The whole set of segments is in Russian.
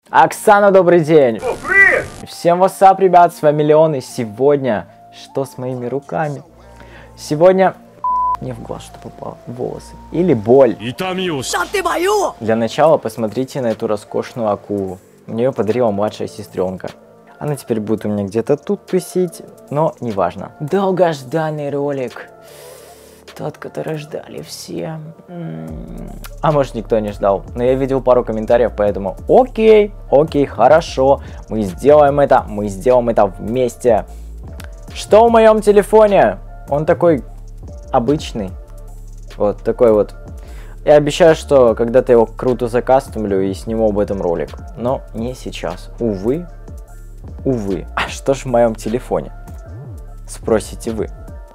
Оксана, добрый день! О, привет! Всем вассап, ребят, с вами Леон, и сегодня... Что с моими руками? Сегодня... Не в глаз, что попало, волосы. Или боль. Для начала посмотрите на эту роскошную акулу. Мне ее подарила младшая сестренка. Она теперь будет у меня где-то тут тусить, но неважно. Долгожданный ролик. Тот, который ждали все. А может, никто не ждал. Но я видел пару комментариев, поэтому окей, хорошо. Мы сделаем это вместе. Что в моем телефоне? Он такой обычный. Вот такой вот. Я обещаю, что когда-то его круто закастомлю и сниму об этом ролик. Но не сейчас. Увы. А что ж в моем телефоне? Спросите вы.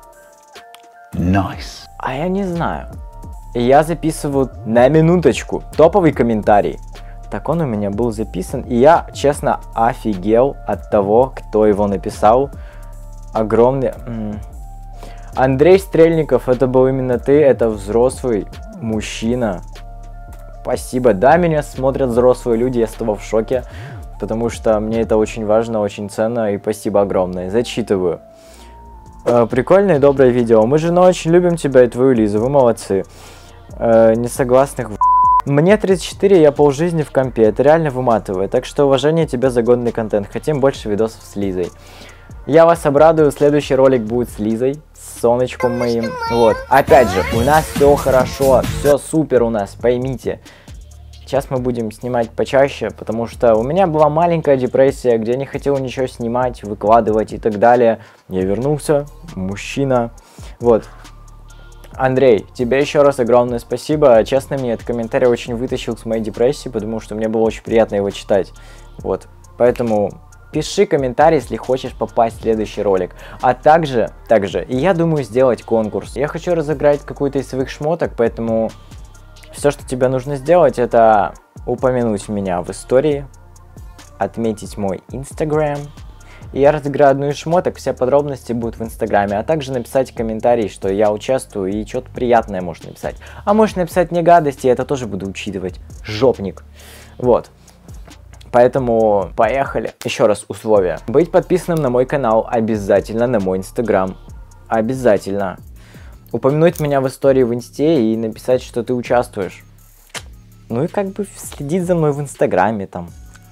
Nice. А я не знаю. Я записываю на минуточку топовый комментарий. Так он у меня был записан, и я, честно, офигел от того, кто его написал. Огромный... Андрей Стрельников, это был именно ты, это взрослый мужчина. Спасибо. Да, меня смотрят взрослые люди, я с тобой в шоке, потому что мне это очень важно, очень ценно, и спасибо огромное. Зачитываю. Прикольное и доброе видео. Мы с женой очень любим тебя и твою Лизу, вы молодцы. Несогласных в... Мне 34, я полжизни в компе, это реально выматывает, так что уважение тебе за годный контент. Хотим больше видосов с Лизой. Я вас обрадую, следующий ролик будет с Лизой, с солнышком моим. Вот, опять же, у нас все хорошо, все супер у нас, поймите. Сейчас мы будем снимать почаще, потому что у меня была маленькая депрессия, где я не хотел ничего снимать, выкладывать и так далее. Я вернулся, мужчина. Вот. Андрей, тебе еще раз огромное спасибо. Честно, мне этот комментарий очень вытащил с моей депрессии, потому что мне было очень приятно его читать. Вот. Поэтому пиши комментарий, если хочешь попасть в следующий ролик. А также я думаю сделать конкурс. Я хочу разыграть какую-то из своих шмоток, поэтому... Все, что тебе нужно сделать, это упомянуть меня в истории, отметить мой Instagram. И я разыграю одну из шмоток, все подробности будут в Инстаграме. А также написать комментарий, что я участвую, и что-то приятное можешь написать. А можешь написать мне гадости, я это тоже буду учитывать. Жопник. Вот. Поэтому поехали. Еще раз условия. Быть подписанным на мой канал обязательно, на мой Инстаграм. Обязательно. Упомянуть меня в истории в Инсте и написать, что ты участвуешь. Ну и как бы следить за мной в Инстаграме там.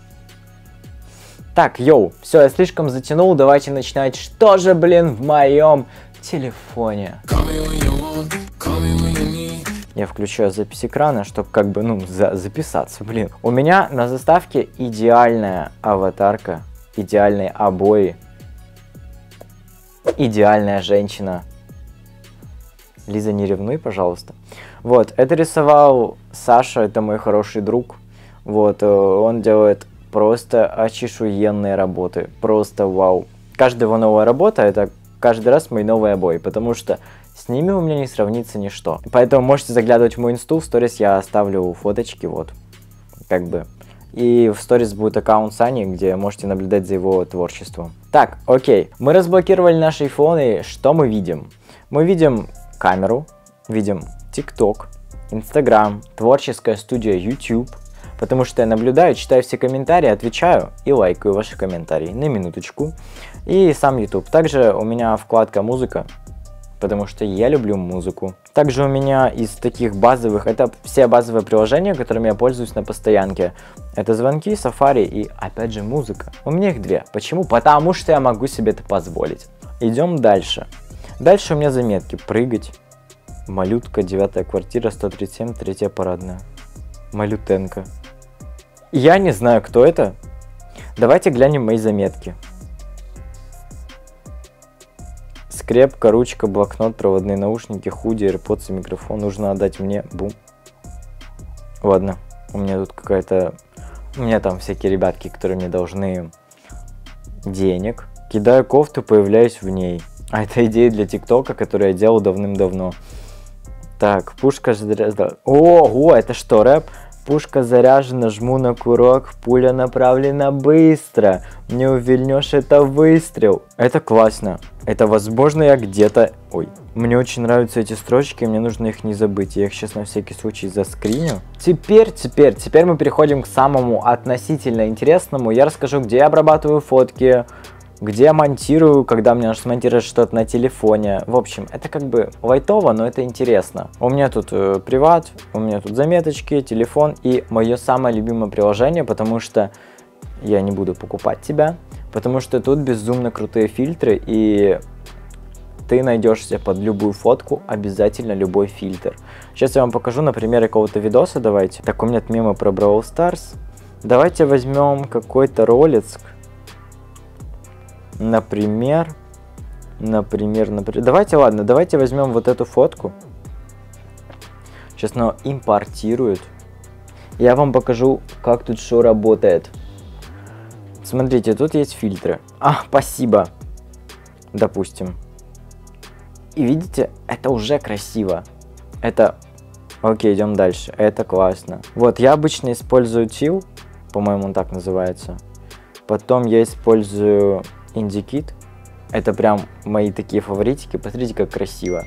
Так, йоу, все, я слишком затянул, давайте начинать. Что же, блин, в моем телефоне? Я включаю запись экрана, чтобы как бы, ну, записаться, блин. У меня на заставке идеальная аватарка, идеальные обои, идеальная женщина. Лиза, не ревнуй, пожалуйста. Вот, это рисовал Саша, это мой хороший друг. Вот, он делает просто очешуенные работы. Просто вау. Каждая его новая работа, это каждый раз мои новые обои, потому что с ними у меня не сравнится ничто. Поэтому можете заглядывать в мой инсту, в сторис я оставлю фоточки, вот, как бы. И в сторис будет аккаунт Сани, где можете наблюдать за его творчеством. Так, окей, мы разблокировали наши айфоны, что мы видим? Мы видим... камеру, видим TikTok, Instagram, творческая студия YouTube, потому что я наблюдаю, читаю все комментарии, отвечаю и лайкаю ваши комментарии, на минуточку, и сам YouTube. Также у меня вкладка музыка, потому что я люблю музыку. Также у меня из таких базовых, это все базовые приложения, которыми я пользуюсь на постоянке. Это звонки, Safari и опять же музыка. У меня их две. Почему? Потому что я могу себе это позволить. Идем дальше. Дальше у меня заметки. Прыгать. Малютка, 9-я квартира, 137, 3-я парадная. Малютенко. Я не знаю, кто это. Давайте глянем мои заметки. Скрепка, ручка, блокнот, проводные наушники, худи, AirPods и микрофон. Нужно отдать мне. Бум. Ладно. У меня тут какая-то... У меня там всякие ребятки, которые мне должны денег. Кидаю кофту, появляюсь в ней. А это идея для ТикТока, которую я делал давным-давно. Так, пушка... Ого, это что, рэп? Пушка заряжена, жму на курок, пуля направлена быстро. Не увильнешь, это выстрел. Это классно. Это, возможно, я где-то... Ой, мне очень нравятся эти строчки, мне нужно их не забыть. Я их сейчас на всякий случай заскриню. Теперь мы переходим к самому относительно интересному. Я расскажу, где я обрабатываю фотки, где я монтирую, когда мне нужно смонтировать что-то на телефоне. В общем, это как бы лайтово, но это интересно. У меня тут приват, у меня тут заметочки, телефон и мое самое любимое приложение, потому что я не буду покупать тебя, потому что тут безумно крутые фильтры, и ты найдешь себе под любую фотку обязательно любой фильтр. Сейчас я вам покажу на примере какого-то видоса, давайте. Так, у меня тут мемы про Brawl Stars. Давайте возьмем какой-то ролик. Например, давайте возьмем вот эту фотку. Сейчас она импортирует. Я вам покажу, как тут что работает. Смотрите, тут есть фильтры. Спасибо. Допустим. И видите, это уже красиво. Это... Окей, идем дальше. Это классно. Вот, я обычно использую Teal. По-моему, он так называется. Потом я использую Indikit. Это прям мои такие фаворитики. Посмотрите, как красиво.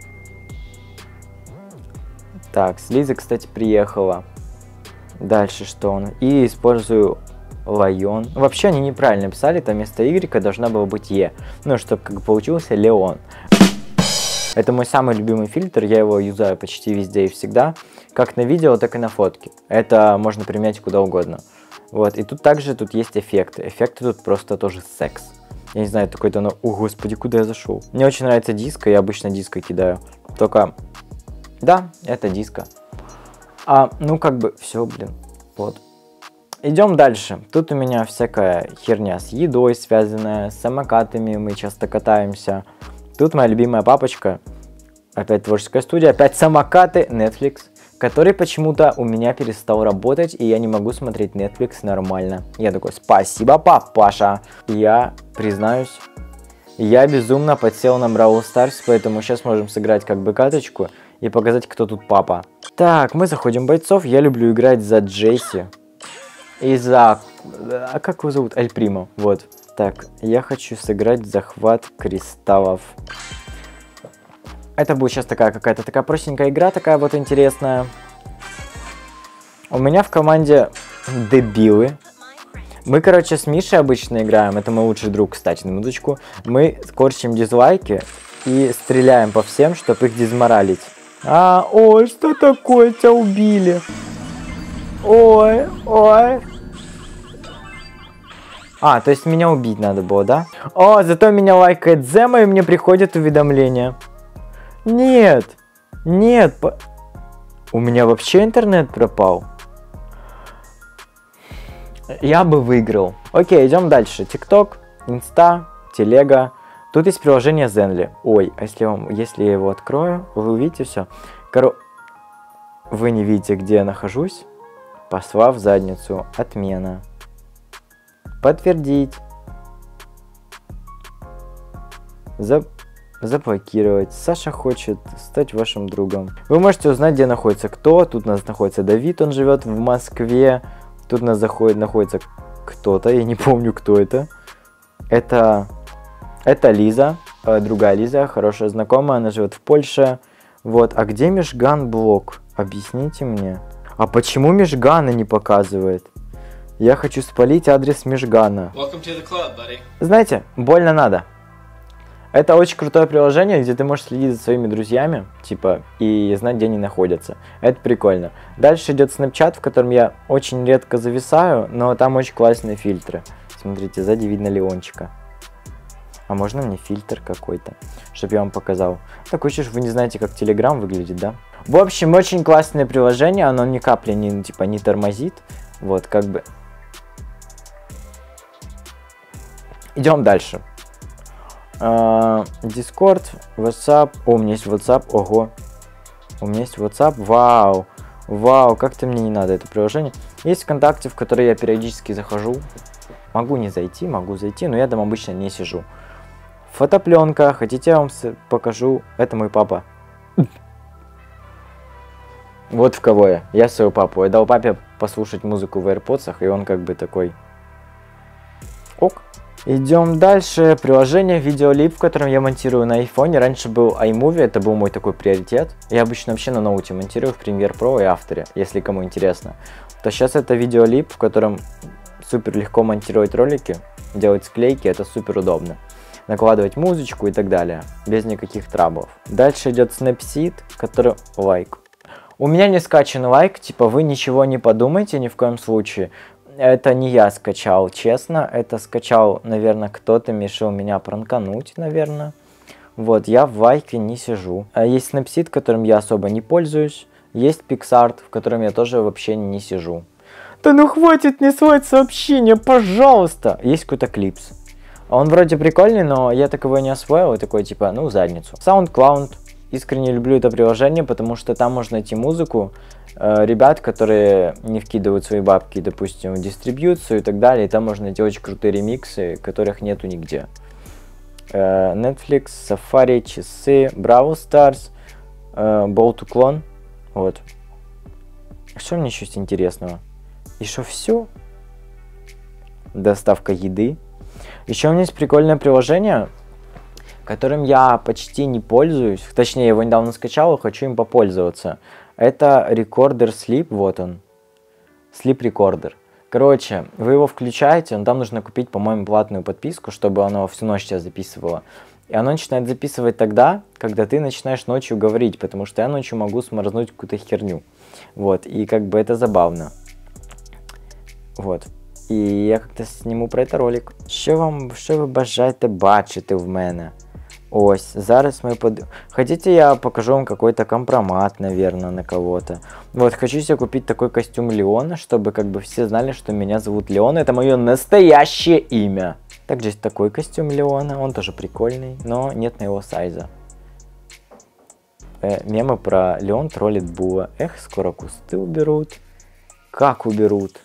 Так, Слиза, кстати, приехала. Дальше что он? И использую Lion. Вообще они неправильно писали, там вместо Y должна была быть E. Ну, чтобы как получился Леон. Это мой самый любимый фильтр, я его юзаю почти везде и всегда. Как на видео, так и на фотке. Это можно применять куда угодно. Вот, и тут также есть эффекты. Эффекты тут просто тоже секс. Я не знаю, такой-то, но... О, господи, куда я зашел? Мне очень нравится диско, я обычно диско кидаю. Только... Да, это диско. Ну, как бы, все, блин. Вот. Идем дальше. Тут у меня всякая херня с едой связанная, с самокатами, мы часто катаемся. Тут моя любимая папочка. Опять творческая студия, опять самокаты, Netflix. Который почему-то у меня перестал работать, и я не могу смотреть Netflix нормально. Я такой, спасибо, папаша. Я признаюсь, я безумно подсел на Brawl Stars, поэтому сейчас можем сыграть как бы каточку и показать, кто тут папа. Так, мы заходим в бойцов. Я люблю играть за Джесси. И за... А как его зовут? Эль Примо. Вот. Так, я хочу сыграть захват кристаллов. Это будет сейчас какая-то такая простенькая игра, такая вот интересная. У меня в команде дебилы. Мы, короче, с Мишей обычно играем. Это мой лучший друг, кстати, на минуточку. Мы корчим дизлайки и стреляем по всем, чтобы их дезморалить. Ой, что такое? Тебя убили. Ой. То есть меня убить надо было, да? Зато меня лайкает Зема, и мне приходит уведомление. Нет. У меня вообще интернет пропал. Я бы выиграл. Окей, идем дальше. ТикТок, Инста, Телега. Тут есть приложение Zenly. Ой, а если я его открою, вы увидите все. Вы не видите, где я нахожусь? Посла в задницу. Отмена. Подтвердить. Заблокировать. Саша хочет стать вашим другом. Вы можете узнать, где находится кто. Тут у нас находится Давид, он живет в Москве. Тут у нас находится кто-то, я не помню, кто это. Это Лиза, другая Лиза, хорошая знакомая, она живет в Польше. Вот, а где Мишган блок? Объясните мне. А почему Мишгана не показывает? Я хочу спалить адрес Мишгана. Знаете, больно надо. Это очень крутое приложение, где ты можешь следить за своими друзьями, типа, и знать, где они находятся. Это прикольно. Дальше идет Snapchat, в котором я очень редко зависаю, но там очень классные фильтры. Смотрите, сзади видно Леончика. А можно мне фильтр какой-то, чтобы я вам показал? Так, хочешь, вы не знаете, как Telegram выглядит, да? В общем, очень классное приложение, оно ни капли не тормозит. Вот, как бы. Идем дальше. Discord, WhatsApp. У меня есть WhatsApp. Ого. У меня есть WhatsApp. Вау, как-то мне не надо это приложение. Есть ВКонтакте, в который я периодически захожу. Могу не зайти, могу зайти, но я там обычно не сижу. Фотопленка. Хотите, я вам покажу? Это мой папа. Вот в кого я. Я своего папу. Я дал папе послушать музыку в AirPods, и он как бы такой... Ок. Идем дальше. Приложение Videolip, в котором я монтирую на айфоне. Раньше был iMovie, это был мой такой приоритет. Я обычно вообще на ноуте монтирую в Premiere Pro и After, если кому интересно. То сейчас это Videolip, в котором супер легко монтировать ролики, делать склейки, это супер удобно. Накладывать музычку и так далее, без никаких траблов. Дальше идет Snapseed, который лайк. У меня не скачан лайк, типа вы ничего не подумайте ни в коем случае. Это не я скачал, честно, это скачал, наверное, кто-то решил меня пранкануть, наверное. Вот, я в лайке не сижу. Есть Snapseed, которым я особо не пользуюсь. Есть PixArt, в котором я тоже вообще не сижу. Да ну хватит мне слать сообщения, пожалуйста! Есть какой-то Clips. Он вроде прикольный, но я так его не освоил, и такой типа, ну, задницу. SoundCloud. Искренне люблю это приложение, потому что там можно найти музыку ребят, которые не вкидывают свои бабки, допустим, в дистрибьюцию и так далее. И там можно найти очень крутые ремиксы, которых нету нигде. Netflix, Safari, часы, Brawl Stars, Ball to Clone. Вот. Что мне еще есть интересного? И что, все? Доставка еды. Еще у меня есть прикольное приложение, которым я почти не пользуюсь. Точнее, я его недавно скачал и хочу им попользоваться. Это Recorder Sleep, вот он. Sleep Recorder. Короче, вы его включаете, но там нужно купить, по-моему, платную подписку, чтобы оно всю ночь тебя записывало. И оно начинает записывать тогда, когда ты начинаешь ночью говорить, потому что я ночью могу сморзнуть какую-то херню. Вот, и как бы это забавно. Вот. І я как-то сниму про це ролик. Що ви бажаєте бачити в мене? Ось, зараз мы Хотите, я покажу вам какой-то компромат, наверное, на кого-то. Вот, хочу себе купить такой костюм Леона, чтобы как бы все знали, что меня зовут Леон. Это мое настоящее имя. Также есть такой костюм Леона, он тоже прикольный, но нет моего сайза. Мемы про Леон троллит Буа. Эх, скоро кусты уберут. Как уберут?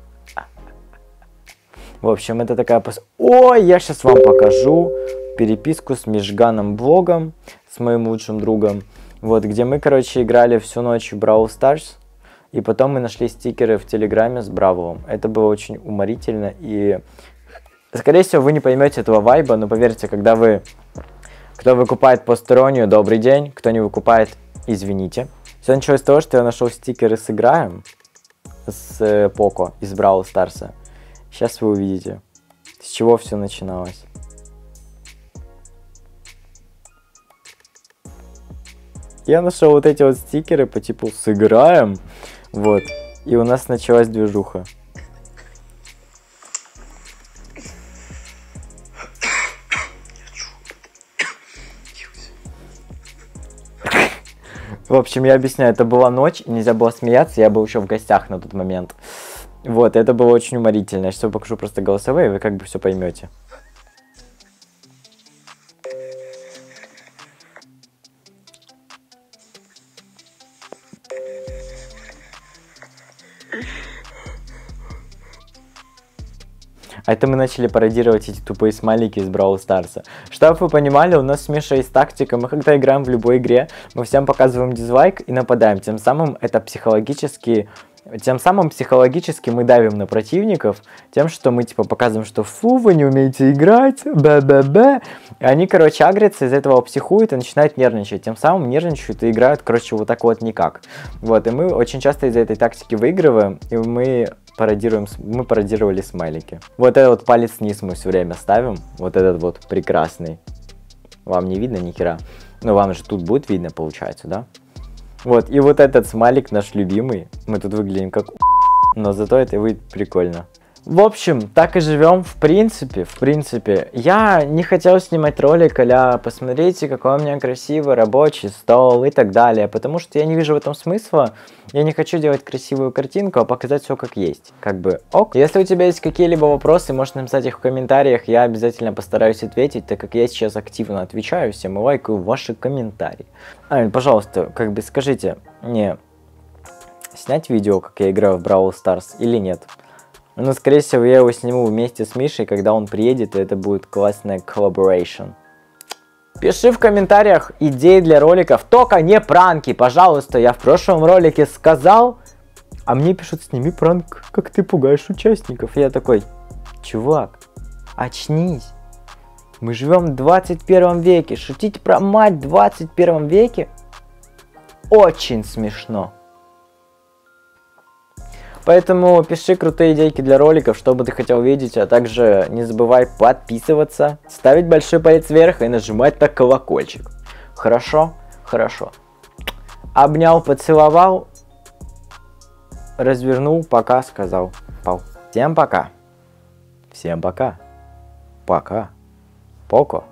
В общем, это такая... Ой, я сейчас вам покажу переписку с Межганом Блогом, с моим лучшим другом. Вот, где мы, короче, играли всю ночь в Brawl Stars. И потом мы нашли стикеры в Телеграме с Бравовым. Это было очень уморительно. И, скорее всего, вы не поймете этого вайба, но поверьте, когда вы... Кто выкупает постороннюю, добрый день. Кто не выкупает, извините. Все началось с того, что я нашел стикеры с Играем. С Поко из Brawl Старса. Сейчас вы увидите, с чего все начиналось. Я нашел вот эти вот стикеры по типу «Сыграем», вот, и у нас началась движуха. В общем, я объясняю, это была ночь, и нельзя было смеяться, я был еще в гостях на тот момент. Вот, это было очень уморительно. Я сейчас покажу просто голосовые, и вы как бы все поймете. А это мы начали пародировать эти тупые смайлики из Brawl Старса. Чтобы вы понимали, у нас с Мишей есть тактика. Мы когда играем в любой игре, мы всем показываем дизлайк и нападаем. Тем самым психологически мы давим на противников, тем, что мы типа показываем, что фу, вы не умеете играть, бе-бе-бе. И они, короче, агрятся, из этого психуют и начинают нервничать. Тем самым нервничают и играют, короче, вот так вот никак. Вот, и мы очень часто из-за этой тактики выигрываем, и мы пародировали смайлики. Вот этот вот палец вниз мы все время ставим, вот этот вот прекрасный. Вам не видно ни хера, но вам же тут будет видно, получается, да? Вот, и вот этот смайлик наш любимый. Мы тут выглядим как но зато это выглядит прикольно. В общем, так и живем, в принципе. Я не хотел снимать ролик а-ля посмотрите, какой у меня красивый рабочий стол и так далее, потому что я не вижу в этом смысла. Я не хочу делать красивую картинку, а показать все как есть. Как бы ок. Если у тебя есть какие-либо вопросы, можешь написать их в комментариях, я обязательно постараюсь ответить, так как я сейчас активно отвечаю всем и лайкаю ваши комментарии. Пожалуйста, как бы скажите мне, снять видео, как я играю в Brawl Stars или нет? Ну, скорее всего, я его сниму вместе с Мишей, когда он приедет, и это будет классная коллаборейшн. Пиши в комментариях идеи для роликов, только не пранки, пожалуйста. Я в прошлом ролике сказал, а мне пишут: сними пранк, как ты пугаешь участников. Я такой: чувак, очнись. Мы живем в 21 веке. Шутить про мать в 21 веке очень смешно. Поэтому пиши крутые идейки для роликов, что бы ты хотел видеть, а также не забывай подписываться, ставить большой палец вверх и нажимать на колокольчик. Хорошо? Хорошо. Обнял, поцеловал, развернул, пока сказал. Пау. Всем пока. Всем пока. Пока. Поко.